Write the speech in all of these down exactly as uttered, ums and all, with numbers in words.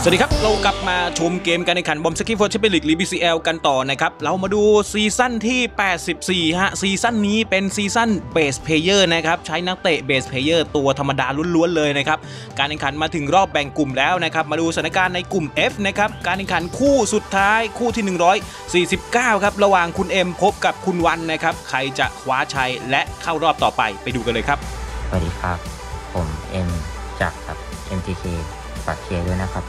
สวัสดีครับเรากลับมาชมเกมการแข่งขันบอมสกีฟอร์แชมเปี้ยนลีกลีก บี ซี แอล กันต่อนะครับเรามาดูซีซั่นที่แปดสิบสี่ฮะซีซั่นนี้เป็นซีซั่นเบสเพลเยอร์นะครับใช้นักเตะเบสเพลเยอร์ตัวธรรมดาล้วนๆเลยนะครับการแข่งขันมาถึงรอบแบ่งกลุ่มแล้วนะครับมาดูสถานการณ์ในกลุ่ม F นะครับการแข่งขันคู่สุดท้ายคู่ที่หนึ่งร้อยสี่สิบเก้าครับระหว่างคุณเอ็มพบกับคุณวันนะครับใครจะคว้าชัยและเข้ารอบต่อไปไปดูกันเลยครับสวัสดีครับผมเอ็มจากครับ เอ็ม ที เค ฝากเชียร์ด้วยนะครับ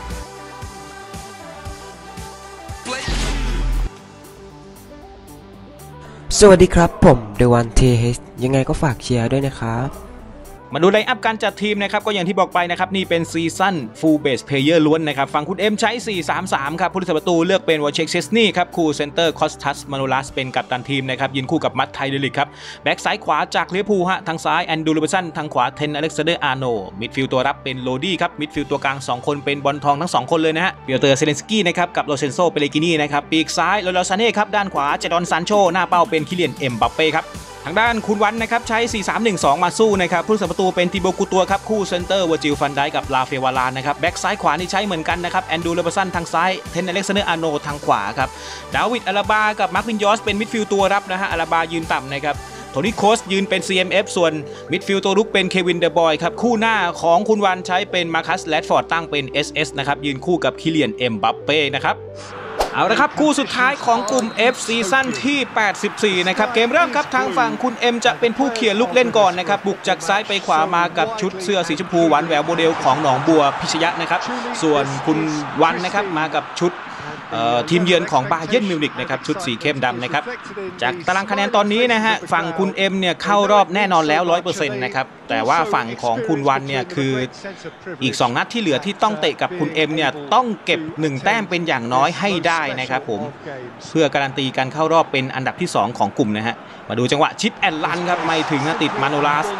สวัสดีครับผมเดวันเทเฮสยังไงก็ฝากเชียร์ด้วยนะครับมาดูไลน์อัพการจัดทีมนะครับก็อย่างที่บอกไปนะครับนี่เป็นซีซั่นฟูลเบสเพลเยอร์ล้วนนะครับฝั่งคุณเอ็มใช้ สี่ สาม สาม ครับผู้รักษาประตูเลือกเป็นวอเชคเชสนีครับคู่เซนเตอร์คอสตัสมาโนลัสเป็นกัปตันทีมนะครับยืนคู่กับมัตไทเดลิกครับแบ็กซ้ายขวาจากลิเวอร์พูลฮะทางซ้ายแอนดูโรเบสันทางขวาเทนอเล็กซานเดอร์อาร์โนมิดฟิลด์ตัวรับเป็นโรดี้ครับมิดฟิลด์ตัวกลางสองคนเป็นบอลทองทั้งสองคนเลยนะฮะเปียเตอร์เซเลนสกี้นะครับกับโรเซนโซเปเลกินีนะครับปีกซ้ายโรเลซาเน่ครับด้านขวาเจดอนซานโชหน้าเป้าเป็นคิเลียนเอ็มบัปเป้ครับทางด้านคุณวันนะครับใช้ สี่ สาม หนึ่ง สอง มาสู้นะครับผู้รักษาประตูเป็นทิโบกูตัวครับคู่เซนเตอร์เวอร์จิลฟันไดกับลาเฟวาลานนะครับแบ็กซ้ายขวานี่ใช้เหมือนกันนะครับแอนดูเลเบสันทางซ้ายเทนอเล็กซานเดอร์อาร์โนทางขวาครับดาวิดอาราบากับมาร์ควินยอสเป็นมิดฟิลด์ตัวรับนะฮะอาราบายืนต่ำนะครับโทนี่โคสยืนเป็น ซี เอ็ม เอฟ ส่วนมิดฟิลด์ตัวรุกเป็นเควินเดอะบอยครับคู่หน้าของคุณวันใช้เป็นมาร์คัสแรดฟอร์ดตั้งเป็น เอส เอส นะครับยืนคู่กับคิเลียนเอ็มบัปเป้นะครับเอาละครับคู่สุดท้ายของกลุ่ม F ซีซั่นที่แปดสิบสี่นะครับเกมเริ่มครับทางฝั่งคุณเอ็มจะเป็นผู้เขี่ยลูกเล่นก่อนนะครับบุกจากซ้ายไปขวามากับชุดเสื้อสีชมพูหวานแหววโมเดลของหนองบัวพิชยะนะครับส่วนคุณวันนะครับมากับชุดทีมเยือนของบาเยิร์นมิวนิกนะครับชุดสีเข้มดำนะครับจากตารางคะแนนตอนนี้นะฮะฝั่งคุณเอ็มเนี่ยเข้ารอบแน่นอนแล้ว ร้อยเปอร์เซ็นต์ นะครับแต่ว่าฝั่งของคุณวันเนี่ยคืออีกสองนัดที่เหลือที่ต้องเตะกับคุณเอ็มเนี่ยต้องเก็บหนึ่งแต้มเป็นอย่างน้อยให้ได้นะครับผมเพื่อการันตีการเข้ารอบเป็นอันดับที่สองของกลุ่มนะฮะมาดูจังหวะชิปแอนลันครับไม่ถึงนะติดมาโนลัส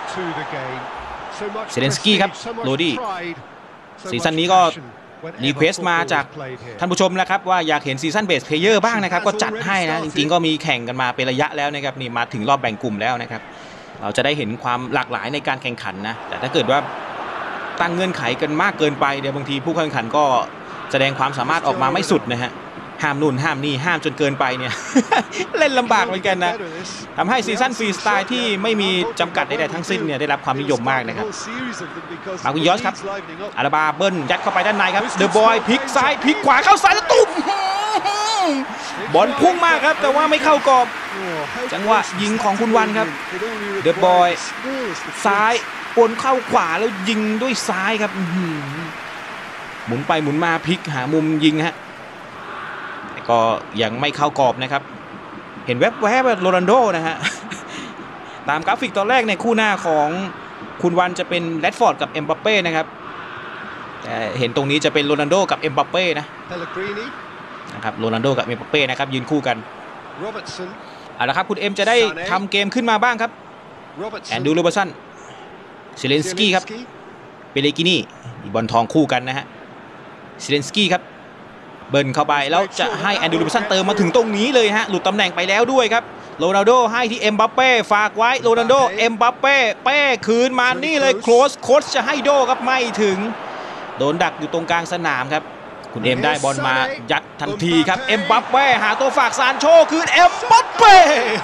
เซเลนสกี้ครับโรดี้ซีซั่นนี้ก็รีเควสต์มาจากท่านผู้ชมแล้วครับว่าอยากเห็นซีซั่นเบสเพลเยอร์บ้างนะครับก็จัดให้นะจริงๆก็มีแข่งกันมาเป็นระยะแล้วนะครับนี่มาถึงรอบแบ่งกลุ่มแล้วนะครับเราจะได้เห็นความหลากหลายในการแข่งขันนะแต่ถ้าเกิดว่าตั้งเงื่อนไขกันมากเกินไปเดี๋ยวบางทีผู้แข่งขันก็แสดงความสามารถออกมาไม่สุดนะฮะห้ามนู่นห้ามนี่ห้ามจนเกินไปเนี่ย เล่นลำบากเหมือนกันนะทำให้ซีซั่นฟรีสไตล์ที่ไม่มีจำกัดใดๆทั้งสิ้นเนี่ยได้รับความนิยมมากนะครับมาร์ควินยอสครับอาราบาเบิ้ลยัดเข้าไปด้านในครับเดอะบอยพลิกซ้ายพลิกขวาเข้าซ้ายแล้วตุ่มบอลพุ่งมากครับแต่ว่าไม่เข้ากรอบจังหวะยิงของคุณวันครับเดอะบอยซ้ายปนเข้าขวาแล้วยิงด้วยซ้ายครับหมุนไปหมุนมาพลิกหามุมยิงฮะก็ยังไม่เข้ากรอบนะครับเห็นแวบๆแบบโรนัลโดนะฮะตามกราฟิกตอนแรกในคู่หน้าของคุณวันจะเป็นแรดฟอร์ดกับเอ็มบัปเป้นะครับแต่เห็นตรงนี้จะเป็นโรนัลโดกับเอ็มบัปเป้นะนะครับโรนัลโดกับเอ็มบัปเป้นะครับยืนคู่กันเอาละครับคุณเอ็มจะได้ทำเกมขึ้นมาบ้างครับแอนดูโรเบสันเซเลนสกี้ครับเปเลกินีบอลทองคู่กันนะฮะเซเลนสกี้ครับเบิร์นเข้าไปแล้วจะให้แอนดูโรเบสันเติมมาถึงตรงนี้เลยฮะหลุดตำแหน่งไปแล้วด้วยครับโรนัลโดให้ที่เอ็มบัปเป้ฝากไว้โรนัลโดเอ็มบัปเป้เป้คืนมานี่เลยโคสโคสจะให้โดครับไม่ถึงโดนดักอยู่ตรงกลางสนามครับคุณเอ็มได้บอลมายัดทันทีครับเอ็มบัปเป้หาตัวฝากซานโชคืนเอ็มบัปเป้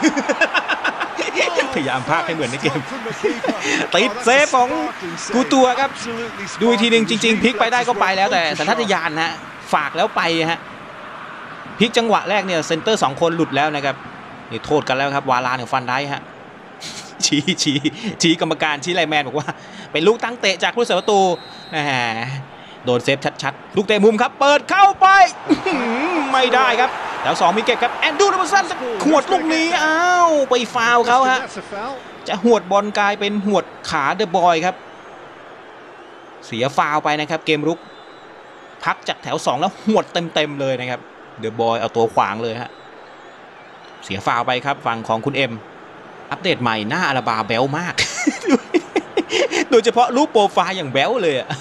พยายามพากให้เหมือนในเกมติดเซฟของกูตัวครับดูอีกทีหนึ่งจริงๆพลิกไปได้ก็ไปแล้วแต่สัญชาตญาณฮะฝากแล้วไปฮะพลิกจังหวะแรกเนี่ยเซนเตอร์สองคนหลุดแล้วนะครับนี่โทษกันแล้วครับวาลานกับฟันได้ฮะชี้ชี้ชี้กรรมการชี้ไลแมนบอกว่าเป็นลูกตั้งเตะจากผู้รักษาประตูโดนเซฟชัดๆลูกเตะมุมครับเปิดเข้าไปไม่ได้ครับแล้วสองมีเก็บครับแอนดูโรเบสันขวดลูกนี้อ้าวไปฟาวเขาฮะจะหวดบอลกลายเป็นหวดขาเดอะบอยครับเสียฟาวไปนะครับเกมรุกพักจากแถวสองแล้วหวดเต็มๆเลยนะครับเดอะบอยเอาตัวขวางเลยฮะเสียฟาวไปครับฝั่งของคุณเอ็มอัปเดตใหม่หน้าอาราบาแบลมาก โดยเฉพาะรูปโปรไฟล์อย่างแบลเลยอ่ะ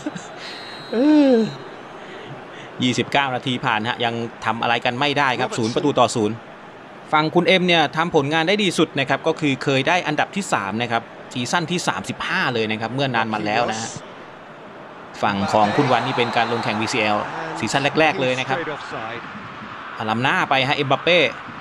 ยี่สิบเก้านาทีผ่านฮะยังทำอะไรกันไม่ได้ครับศูนย์ประตูต่อศูนย์ฝั่งคุณเอ็มเนี่ยทำผลงานได้ดีสุดนะครับก็คือเคยได้อันดับที่สามนะครับซีซั่นที่สามสิบห้าเลยนะครับเมื่อนานมาแล้วนะฮะแฟฝั่งของคุณวันนี่เป็นการลงแข่ง วี ซี แอล ซีซั่นแรกๆเลยนะครับล้ำหน้าไปฮะเอ็มบัปเป้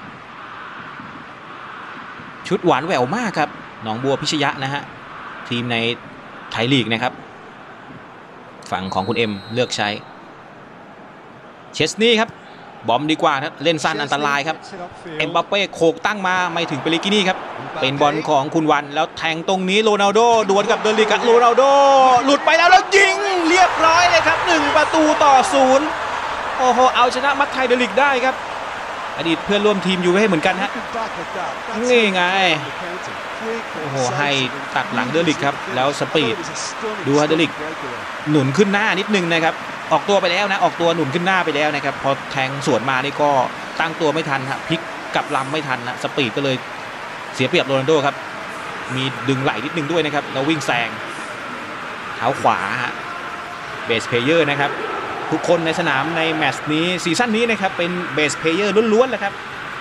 ชุดหวานแหววมากครับหนองบัวพิชยะนะฮะทีมในไทยลีกนะครับฝั่งของคุณเอ็มเลือกใช้เชสนี่ครับบอมดีกว่าครับเล่นสั้นอันตรายครับเอ็มบัปเป้โขกตั้งมาไม่ถึงเปริกินี่ครับเป็นบอลของคุณวันแล้วแทงตรงนี้โรนัลโดดวลกับเดลิกโรนัลโดหลุดไปแล้วแล้วยิงเรียบร้อยเลยครับหนึ่งประตูต่อศูนย์โอ้โหเอาชนะมัตไทยเดลิกได้ครับอดีตเพื่อนร่วมทีมอยู่ให้เหมือนกันฮะนี่ไงโอ้โหให้ตัดหลังเดลิกครับแล้วสปีดดูฮะเดลิกหนุนขึ้นหน้านิดนึงนะครับออกตัวไปแล้วนะออกตัวหนุนขึ้นหน้าไปแล้วนะครับพอแทงสวนมานี่ก็ตั้งตัวไม่ทันครับพลิกกับลำไม่ทันนะสปีดก็เลยเสียเปรียบโรนัลโดครับมีดึงไหลนิดนึงด้วยนะครับแล้ววิ่งแซงเท้าขวาฮะเบสเพลเยอร์นะครับทุกคนในสนามในแมตช์นี้ซีซั่นนี้นะครับเป็นเบสเพลเยอร์ล้วนๆเลยครับ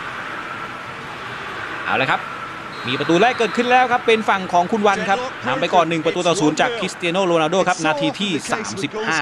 เอาละครับมีประตูแรกเกิดขึ้นแล้วครับเป็นฝั่งของคุณวันครับนำไปก่อนหนึ่งประตูต่อศูนย์จากคริสเตียโนโรนัลโดครับนาทีที่สามสิบห้า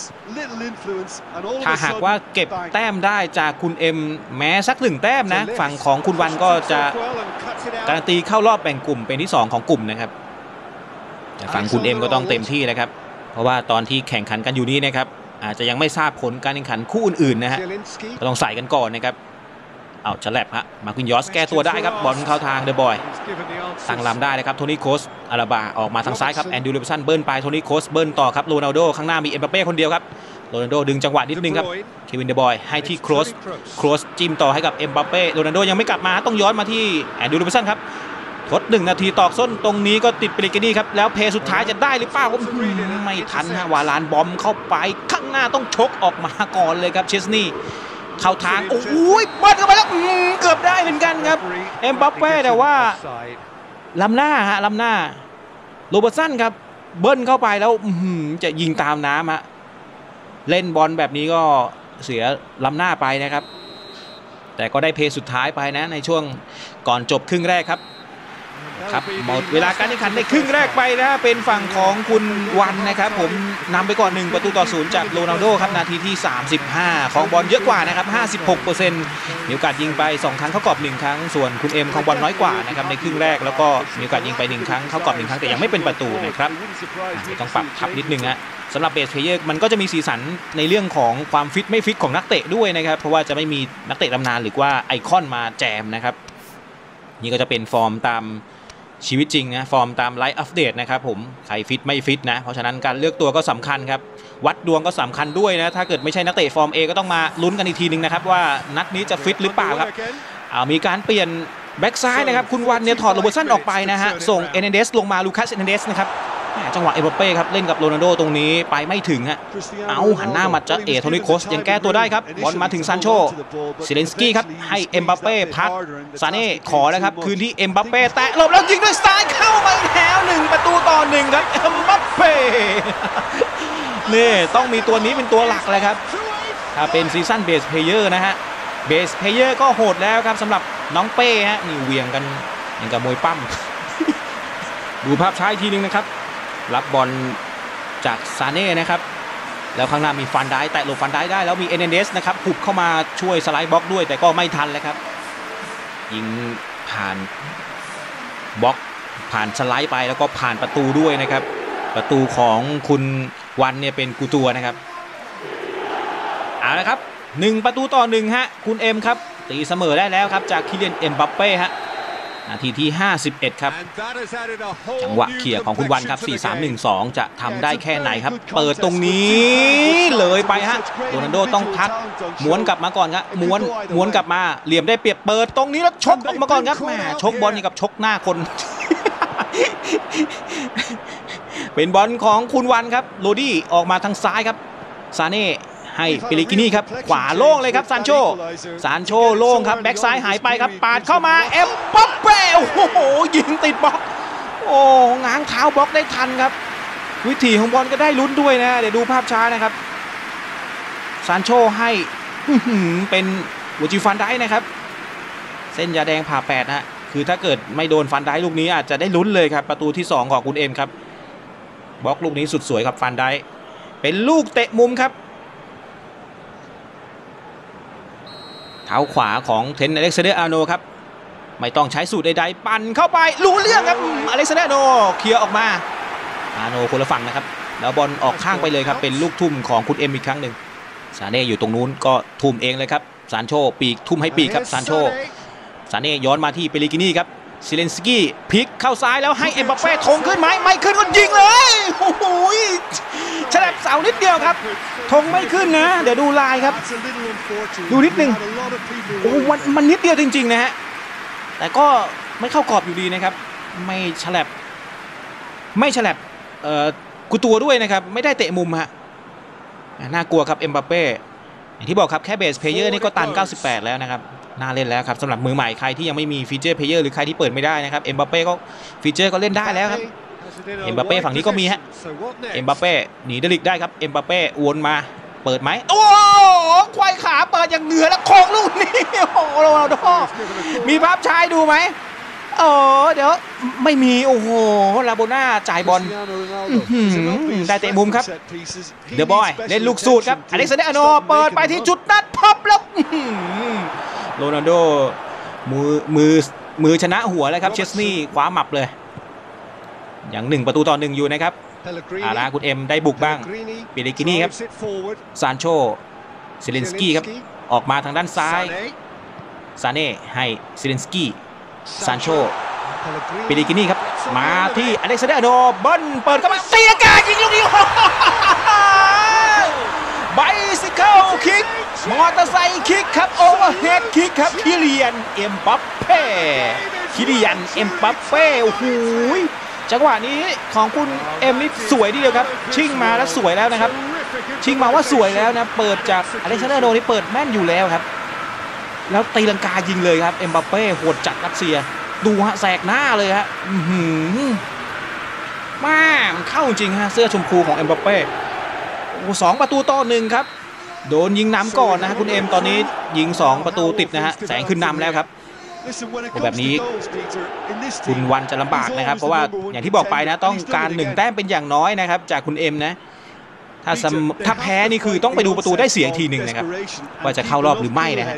ถ้าหากว่าเก็บแต้มได้จากคุณเอ็มแม้สักหนึ่งแต้มนะฝั่งของคุณวันก็จะการันตีเข้ารอบแบ่งกลุ่มเป็นที่สองของกลุ่มนะครับแต่ฝั่งคุณเอ็มก็ต้องเต็มที่นะครับเพราะว่าตอนที่แข่งขันกันอยู่นี้นะครับอาจจะยังไม่ทราบผลการแข่งขันคู่อื่นๆนะฮะก็ต้องใส่กันก่อนนะครับเอาฉลับฮะมาคินยอสแก้ตัวได้ครับบอลเข้าทางเดอะบอยตั้งลำได้นะครับโทนี่โคสอาราบาออกมาทางซ้ายครับแอนดรูว์ เลเวอร์สันเบิ้ลไปโทนี่โคสเบิ้ลต่อครับโรนัลโดข้างหน้ามีเอ็มบัปเป้คนเดียวครับโรนัลโดดึงจังหวะนิดนึงครับเควินเดอะบอยให้ที่โคสโคสจิ้มต่อให้กับเอ็มบัปเป้โรนัลโดยังไม่กลับมาต้องย้อนมาที่แอนดรูว์ เลเวอร์สันครับทดหนึ่งนาทีตอกส้นตรงนี้ก็ติดเปริกินี่ครับแล้วเพย์สุดท้ายจะได้หรือเปล่าไม่ทันฮะวาลานบอมเข้าไปข้างหน้าต้องชกออกมาก่อนเลยครับเชสนี่เข้าทางโอ้ยเบิ้ลเข้าไปแล้วเกือบได้เหมือนกันครับเอ็มบัปเป้แต่ว่าล้ำหน้าฮะล้ำหน้าโรเบอร์ตสันครับเบิ้ลเข้าไปแล้วจะยิงตามน้ำฮะเล่นบอลแบบนี้ก็เสียล้ำหน้าไปนะครับแต่ก็ได้เพย์สุดท้ายไปนะในช่วงก่อนจบครึ่งแรกครับครับหมดเวลาการแข่งขันในครึ่งแรกไปนะเป็นฝั่งของคุณวันนะครับผมนำไปก่อนหนึ่งประตูต่อศูนย์จากโรนัลโดครับนาทีที่สามสิบห้าของบอลเยอะกว่านะครับ ห้าสิบหกเปอร์เซ็นต์ มีโอกาสยิงไปสองครั้งเข้ากรอบหนึ่งครั้งส่วนคุณเอ็มของบอลน้อยกว่านะครับในครึ่งแรกแล้วก็มีโอกาสยิงไปหนึ่งครั้งเข้ากรอบหนึ่งครั้งแต่ยังไม่เป็นประตูนะครับต้องปรับทับนิดนึงฮะสำหรับเบสเพลเยอร์มันก็จะมีสีสันในเรื่องของความฟิตไม่ฟิตของนักเตะด้วยนะครับเพราะว่าจะไม่มีนักเตะตำนานหรือว่าไอคอนมาแจมนะครับนี่ก็จะเป็นฟอร์มตามชีวิตจริงนะฟอร์มตามไลฟ์อัปเดตนะครับผมใครฟิตไม่ฟิตนะเพราะฉะนั้นการเลือกตัวก็สำคัญครับวัดดวงก็สำคัญด้วยนะถ้าเกิดไม่ใช่นักเตะฟอร์ม A ก็ต้องมาลุ้นกันอีกทีนึงนะครับว่านัดนี้จะฟิตหรือเปล่าครับเอามีการเปลี่ยนแบ็กซ้ายนะครับคุณวันเนี่ยถอดโรเบอร์ตสันออกไปนะฮะส่งเอเนเดสลงมาลูคัสเอเนเดสนะครับจังหวะเอ็มบัปเป้ครับเล่นกับโรนัลโดตรงนี้ไปไม่ถึงฮะเอาหันหน้ามาจะเอโทนี่โคสยังแก้ตัวได้ครับบอลมาถึงซานโชซิเลนสกี้ครับให้เอ็มบัปเป้พักซาเน่ขอแล้วครับคืนที่เอ็มบัปเป้แตะหลบแล้วยิงด้วยซ้ายเข้ามาแล้วหนึ่งประตูต่อหนึ่งครับเอ็มบัปเป้นี่ต้องมีตัวนี้เป็นตัวหลักเลยครับถ้าเป็นซีซั่นเบสเพลเยอร์นะฮะเบสเพลเยอร์ก็โหดแล้วครับสำหรับน้องเป้ฮะนี่เวียงกันอย่างกับมวยปั้มดูภาพช้าอีกทีนึงนะครับรับบอลจากซาเน่นะครับแล้วข้างหน้ามีฟันได้แตะหลบฟันได้ได้แล้วมีเอเนเดสนะครับหุบเข้ามาช่วยสไลด์บล็อกด้วยแต่ก็ไม่ทันเลยครับยิงผ่านบล็อกผ่านสไลด์ไปแล้วก็ผ่านประตูด้วยนะครับประตูของคุณวันเนี่ยเป็นกูตัวนะครับเอาละครับหนึ่งประตูต่อหนึ่งฮะคุณเอ็มครับตีเสมอได้แล้วครับจากคิเลียนเอ็มบัปเป้ฮะนาทีที่ห้าสิบเอ็ดครับจังหวะเขี่ยของคุณวันครับ สี่ สาม หนึ่ง สอง จะทำได้แค่ไหนครับเปิดตรงนี้เลยไปฮะโรนัลโดต้องพักม้วนกลับมาก่อนครับม้วนม้วนกลับมาเหลี่ยมได้เปรียบเปิดตรงนี้แล้วชกออกมาก่อนครับแหมชกบอลอย่างกับชกหน้าคน เป็นบอลของคุณวันครับโรดี้ออกมาทางซ้ายครับซาเน่ให้เปริกินี่ครับขวาโล่งเลยครับซานโชซานโชโล่งครับแบ็กซ้ายหายไปครับปาดเข้ามาเอ็มบัปเป้โอ้โหยิงติดบล็อกโอ้ง้างเท้าบล็อกได้ทันครับวิถีของบอลก็ได้ลุ้นด้วยนะเดี๋ยวดูภาพช้านะครับซานโชให้เป็นวจิฟันได้นะครับเส้นยาแดงผ่าแปดนะคือถ้าเกิดไม่โดนฟันได้ลูกนี้อาจจะได้ลุ้นเลยครับประตูที่สองของคุณเอ็มครับบล็อกลูกนี้สุดสวยครับฟันได้เป็นลูกเตะมุมครับเท้าขวาของเทนอเล็กซานเดอร์อาร์โนครับไม่ต้องใช้สูตรใดๆปั่นเข้าไปรู้เรื่องครับอเล็กซานเดอร์อาร์โนเคลียร์ออกมาอาร์โนคนละฝั่งนะครับแล้วบอลออกข้างไปเลยครับเป็นลูกทุ่มของคุณเอ็มอีกครั้งหนึ่งซาเน่อยู่ตรงนู้นก็ทุ่มเองเลยครับซานโชปีกทุ่มให้ปีกครับซานโชซาเน่ย้อนมาที่เปริกินี่ครับซิเลนสกี้พลิกเข้าซ้ายแล้วให้เอ็มบัปเป้ทงขึ้นไหมไม่ขึ้นก็ยิงเลยโอ้โหฉลับเสานิดเดียวครับทงไม่ขึ้นนะเดี๋ยวดูลายครับดูนิดนึงโอ้มันมันนิดเดียวจริงๆนะฮะแต่ก็ไม่เข้ากรอบอยู่ดีนะครับไม่ฉลับไม่ฉลับเอ่อกูตัวด้วยนะครับไม่ได้เตะมุมฮะน่ากลัวครับเอ็มบัปเป้อย่างที่บอกครับแค่เบสเพลเยอร์นี่ก็ตันเก้าสิบแปดแล้วนะครับน่าเล่นแล้วครับสำหรับมือใหม่ใครที่ยังไม่มีฟีเจอร์เพลเยอร์หรือใครที่เปิดไม่ได้นะครับเอ็มบัปเป้ก็ฟีเจอร์ก็เล่นได้แล้วครับเอ็มบัปเป้ฝั่งนี้ก็มีฮะเอ็มบัปเป้หนีเดลิกได้ครับเอ็มบัปเป้วนมาเปิดไหมโอ้ควายขาเปิดอย่างเหนือแล้วโค้งลูกนี้โอ้โหโรนัลโดมีภาพชายดูไหมโอ้เดี๋ยวไม่มีโอ้โหลาโบน่าจ่ายบอลได้เตะมุมครับเดอะบอยเล่นลูกสูตรครับอเล็กซานเดอร์อาร์โนเปิดไปที่จุดนัดพับแล้วโรนัลโดมือมือมือชนะหัวเลยครับเชสนี่คว้าหมับเลยอย่างหนึ่งประตูต่อหนึ่งอยู่นะครับอาราคุณเอ็มได้บุกบ้างเปเรกินี่ครับซานโชซิเลนสกี้ครับออกมาทางด้านซ้ายซาเน่ให้ซิเลนสกี้ซานโชเปเรกินี่ครับมาที่อเล็กซานเดอร์อาร์โนเบิ้ลเปิดเข้ามาตีกายิงลูกนี้ไบซิเคิลคิกมอเตอร์ไซค์คิกครับโอเวอร์เฮดคิกครับคิเลียนเอ็มบัปเป้คิเลียนเอ็มบัปเป้โอ้โหจังหวะนี้ของคุณเอ็มนี่สวยทีเดียวครับชิ่งมาแล้วสวยแล้วนะครับชิ่งมาว่าสวยแล้วนะเปิดจากอเล็กซานเดอร์อาร์โนนี่เปิดแม่นอยู่แล้วครับแล้วตีลังกายิงเลยครับเอ็มบัปเป้โหดจัดรัสเซียดูฮะแสกหน้าเลยฮะมามันเข้าจริงฮะเสื้อชมพูของเอ็มบัปเป้โอ้สองประตูต่อหนึ่งครับโดนยิงนำก่อนนะฮะคุณเอ็มตอนนี้ยิงสองประตูติดนะฮะแสงขึ้นนำแล้วครับแบบนี้คุณวันจะลำบากนะครับเพราะว่าอย่างที่บอกไปนะต้องการหนึ่งแต้มเป็นอย่างน้อยนะครับจากคุณเอ็มนะถ้าถ้าแพ้นี่คือต้องไปดูประตูได้เสียทีหนึ่งนะครับว่าจะเข้ารอบหรือไม่นะฮะ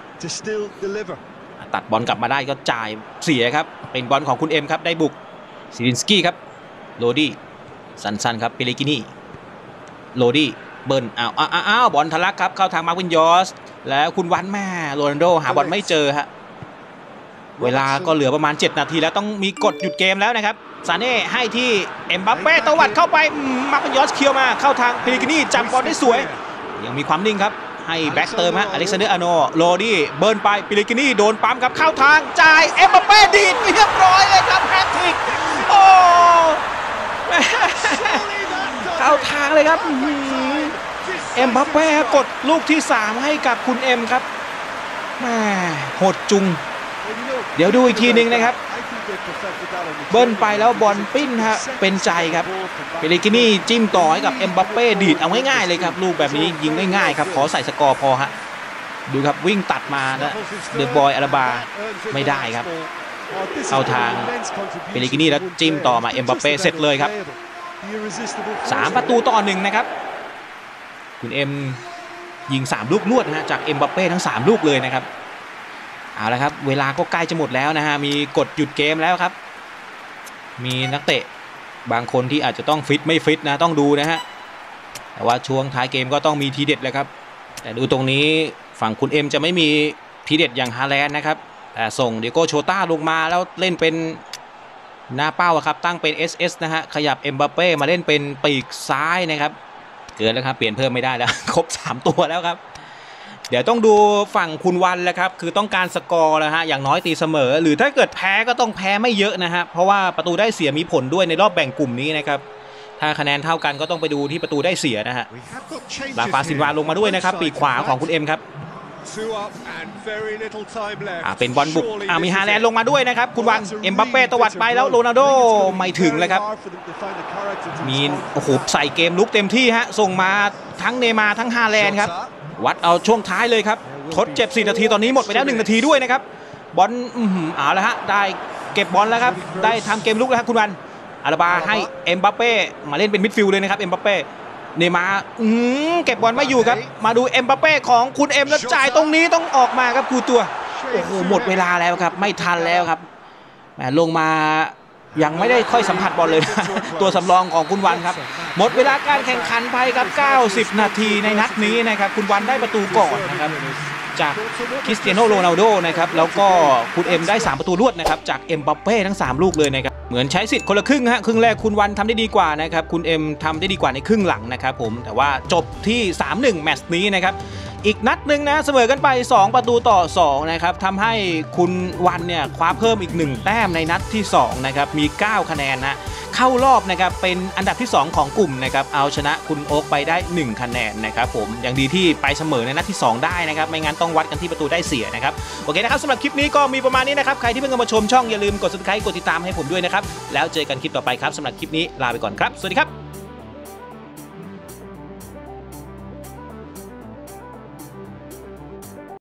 ตัดบอลกลับมาได้ก็จ่ายเสียครับเป็นบอลของคุณเอ็มครับได้บุกซิลินสกี้ครับโรดี้สั้นๆครับเปเรกินี่โรดี้เบิร์นอ้าวอ้าวบอลทะลักครับเข้าทางมาร์วินยอสแล้วคุณวันแม่โรนัลโดหาบอลไม่เจอฮะเวลาก็เหลือประมาณเจ็ดนาทีแล้วต้องมีกฎหยุดเกมแล้วนะครับซาเน่ให้ที่เอ็มบัปเป้ตวัดเข้าไปมาร์วินยอสเคียวมาเข้าทางเปเรกินี่จับบอลได้สวยยังมีความนิ่งครับให้แบ็กเติมฮะอเล็กซานเดอร์อาร์โนโรดี้เบิร์นไปเปเรกินี่โดนปั๊มครับเข้าทางจ่ายเอ็มบัปเป้ดีดเรียบร้อยเลยครับแฮตทริกโอ้เข้าทางเลยครับเอ็มบัปเป้กดลูกที่สามให้กับคุณเอ็มครับแม่โหดจุงเดี๋ยวดูอีกทีหนึ่งนะครับเบิ้ลไปแล้วบอลปิ้นฮะเป็นใจครับเปเรกินี่จิ้มต่อให้กับเอ็มบัปเป้ดีดเอาง่ายๆเลยครับลูกแบบนี้ยิงง่ายๆครับขอใส่สกอร์พอฮะดูครับวิ่งตัดมานะเดอะบอยอาราบาไม่ได้ครับเข้าทางเปเรกินี่แล้วจิ้มต่อมาเอ็มบัปเป้เสร็จเลยครับสามประตูต่อหนึ่งนะครับคุณเอ็มยิงสามลูกรวดนะฮะจากเอ็มบัปเป้ทั้งสามลูกเลยนะครับเอาละครับเวลาก็ใกล้จะหมดแล้วนะฮะมีกฎหยุดเกมแล้วครับมีนักเตะบางคนที่อาจจะต้องฟิตไม่ฟิตนะต้องดูนะฮะแต่ว่าช่วงท้ายเกมก็ต้องมีทีเด็ดเลยครับแต่ดูตรงนี้ฝั่งคุณเอ็มจะไม่มีทีเด็ดอย่างฮาแลนด์นะครับแต่ส่งเดียโก้โชต้าลงมาแล้วเล่นเป็นหน้าเป้าครับตั้งเป็น เอส เอส นะฮะขยับเอ็มบัปเป้มาเล่นเป็นปีกซ้ายนะครับเกินแล้วครับเปลี่ยนเพิ่มไม่ได้แล้วครบสามตัวแล้วครับเดี๋ยวต้องดูฝั่งคุณวันแล้วครับคือต้องการสกอร์แล้วฮะอย่างน้อยตีเสมอหรือถ้าเกิดแพ้ก็ต้องแพ้ไม่เยอะนะฮะเพราะว่าประตูได้เสียมีผลด้วยในรอบแบ่งกลุ่มนี้นะครับถ้าคะแนนเท่ากันก็ต้องไปดูที่ประตูได้เสียนะฮะลาฟาซินวาลงมาด้วยนะครับปีกขวาของคุณเอ็มครับอ่าเป็นบอลบุกอ่ามีฮาแลนด์ลงมาด้วยนะครับคุณวันเอ็มบัปเป้ตวัดไปแล้วโรนัลโดไม่ถึงเลยครับมีโอ้โหใส่เกมลุกเต็มที่ฮะส่งมาทั้งเนมาร์ทั้งฮาแลนด์ครับวัดเอาช่วงท้ายเลยครับทดเจ็บสี่นาทีตอนนี้หมดไปแล้วหนึ่งนาทีด้วยนะครับบอลอือเอาละฮะได้เก็บบอลแล้วครับได้ทำเกมลุกแล้วครับคุณวันอาราบาให้เอ็มบัปเป้มาเล่นเป็นมิดฟิลด์เลยนะครับเอ็มบัปเป้เนย์มาร์อืมเก็บบอลไม่อยู่ครับมาดูเอ็มบัปเป้ของคุณเอ็มแล้วจ่ายตรงนี้ต้องออกมาครับคูตัวโอ้โหหมดเวลาแล้วครับไม่ทันแล้วครับแหมลงมายังไม่ได้ค่อยสัมผัสบอลเลยนะตัวสำรองของคุณวันครับหมดเวลาการแข่งขันไปครับเก้าสิบนาทีในนัดนี้นะครับคุณวันได้ประตูก่อนนะครับจากคริสเตียโนโรนัลโดนะครับแล้วก็คุณเอ็มได้สามประตูรวดนะครับจากเอ็มบัปเป้ทั้งสามลูกเลยนะครับเหมือนใช้สิทธิ์คนละครึ่งฮะครึ่งแรกคุณวันทำได้ดีกว่านะครับคุณเอ็มทำได้ดีกว่าในครึ่งหลังนะครับผมแต่ว่าจบที่ สามหนึ่ง แมตช์นี้นะครับอีกนัดหนึ่งนะเสมอกันไปสองประตูต่อสองนะครับทำให้คุณวันเนี่ยคว้าเพิ่มอีกหนึ่งแต้มในนัดที่สองนะครับมีเก้าคะแนนนะเข้ารอบนะครับเป็นอันดับที่สองของกลุ่มนะครับเอาชนะคุณโอ๊กไปได้หนึ่งคะแนนนะครับผมอย่างดีที่ไปเสมอในนัดที่สองได้นะครับไม่งั้นต้องวัดกันที่ประตูได้เสียนะครับโอเคนะครับสำหรับคลิปนี้ก็มีประมาณนี้นะครับใครที่เพิ่งมาชมช่องอย่าลืมกด ซับสไครบ์ กดติดตามให้ผมด้วยนะครับแล้วเจอกันคลิปต่อไปครับสำหรับคลิปนี้ลาไปก่อนครับสวัสดีครับ